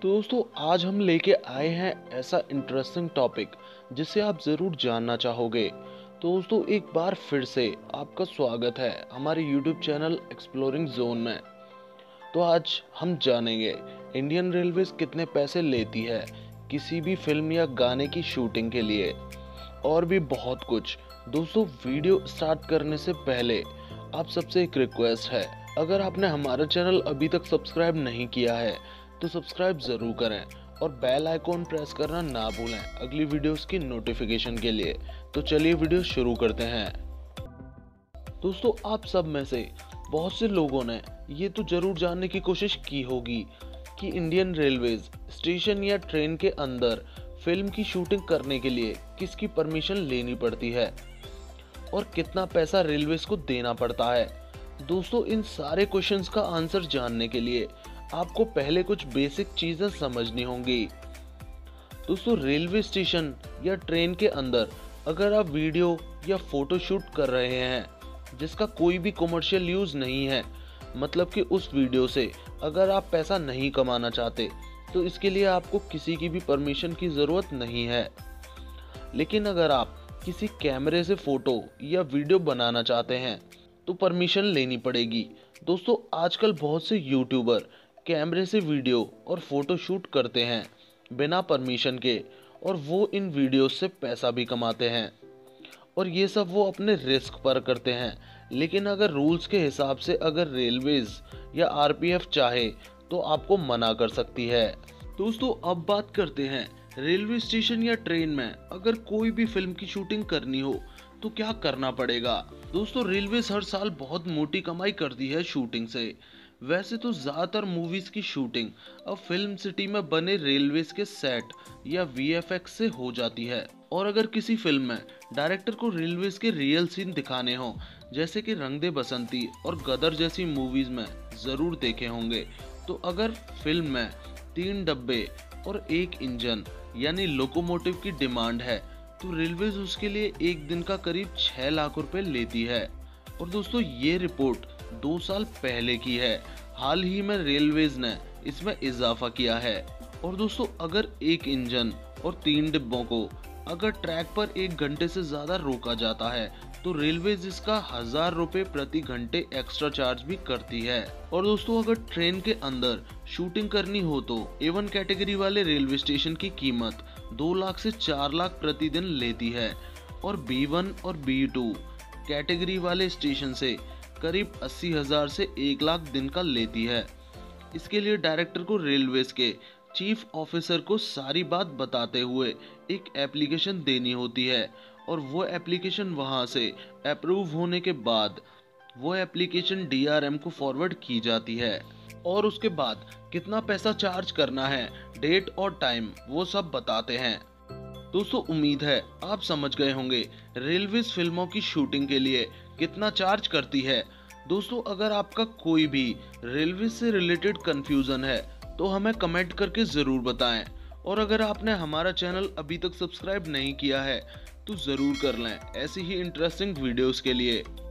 तो दोस्तों आज हम लेके आए हैं ऐसा इंटरेस्टिंग टॉपिक जिसे आप ज़रूर जानना चाहोगे। तो दोस्तों एक बार फिर से आपका स्वागत है हमारे YouTube चैनल एक्सप्लोरिंग जोन में। तो आज हम जानेंगे इंडियन रेलवेज कितने पैसे लेती है किसी भी फिल्म या गाने की शूटिंग के लिए, और भी बहुत कुछ। दोस्तों वीडियो स्टार्ट करने से पहले आप सबसे एक रिक्वेस्ट है, अगर आपने हमारा चैनल अभी तक सब्सक्राइब नहीं किया है तो सब्सक्राइब जरूर करें और बेल आइकॉन प्रेस करना ना भूलें अगली वीडियोस की नोटिफिकेशन के लिए। तो चलिए वीडियो शुरू करते हैं। दोस्तों आप सब में से बहुत से लोगों ने ये तो जरूर जानने की कोशिश की होगी कि इंडियन रेलवेज स्टेशन या ट्रेन के अंदर फिल्म की शूटिंग करने के लिए किसकी परमिशन लेनी पड़ती है और कितना पैसा रेलवेज को देना पड़ता है। दोस्तों इन सारे क्वेश्चंस का आंसर जानने के लिए आपको पहले कुछ बेसिक चीजें समझनी होंगी। दोस्तों रेलवे स्टेशन या ट्रेन के अंदर अगर आप वीडियो या फोटो शूट कर रहे हैं जिसका कोई भी कमर्शियल यूज नहीं है, मतलब कि उस वीडियो से अगर आप पैसा नहीं कमाना चाहते तो इसके लिए आपको किसी की भी परमिशन की जरूरत नहीं है। लेकिन अगर आप किसी कैमरे से फोटो या वीडियो बनाना चाहते हैं तो परमिशन लेनी पड़ेगी। दोस्तों आजकल बहुत से यूट्यूबर कैमरे से वीडियो और फोटो शूट करते हैं बिना परमिशन के, और वो इन वीडियोस से पैसा भी कमाते हैं, और ये सब वो अपने रिस्क पर करते हैं। लेकिन अगर रूल्स के हिसाब से अगर रेलवेज या आरपीएफ चाहे तो आपको मना कर सकती है। दोस्तों अब बात करते हैं रेलवे स्टेशन या ट्रेन में अगर कोई भी फिल्म की शूटिंग करनी हो तो क्या करना पड़ेगा। दोस्तों रेलवेज हर साल बहुत मोटी कमाई करती है शूटिंग से। वैसे तो ज्यादातर मूवीज की शूटिंग अब फिल्म सिटी में बने रेलवेज के सेट या वीएफएक्स से हो जाती है, और अगर किसी फिल्म में डायरेक्टर को रेलवेज के रियल सीन दिखाने हो, जैसे कि रंग दे बसंती और गदर जैसी मूवीज में जरूर देखे होंगे, तो अगर फिल्म में 3 डब्बे और 1 इंजन यानी लोकोमोटिव की डिमांड है तो रेलवेज उसके लिए एक दिन का करीब 6 लाख रुपए लेती है। और दोस्तों ये रिपोर्ट 2 साल पहले की है, हाल ही में रेलवेज ने इसमें इजाफा किया है। और दोस्तों अगर 1 इंजन और 3 डिब्बों को अगर ट्रैक पर 1 घंटे से ज्यादा रोका जाता है तो रेलवेज इसका 1000 रुपए प्रति घंटे एक्स्ट्रा चार्ज भी करती है। और दोस्तों अगर ट्रेन के अंदर शूटिंग करनी हो तो A1 कैटेगरी वाले रेलवे स्टेशन की कीमत 2 लाख से 4 लाख प्रतिदिन लेती है, और B1 और B2 कैटेगरी वाले स्टेशन से करीब 80,000 से 1 लाख दिन का लेती है। इसके लिए डायरेक्टर को रेलवेज के चीफ ऑफिसर को सारी बात बताते हुए एक एप्लीकेशन देनी होती है, और वो एप्लीकेशन वहां से अप्रूव होने के बाद वो एप्लीकेशन DRM को फॉरवर्ड की जाती है, और उसके बाद कितना पैसा चार्ज करना है, डेट और टाइम वो सब बताते हैं। दोस्तों उम्मीद है आप समझ गए होंगे रेलवेज फिल्मों की शूटिंग के लिए कितना चार्ज करती है। दोस्तों अगर आपका कोई भी रेलवे से रिलेटेड कंफ्यूजन है तो हमें कमेंट करके ज़रूर बताएं, और अगर आपने हमारा चैनल अभी तक सब्सक्राइब नहीं किया है तो ज़रूर कर लें ऐसी ही इंटरेस्टिंग वीडियोस के लिए।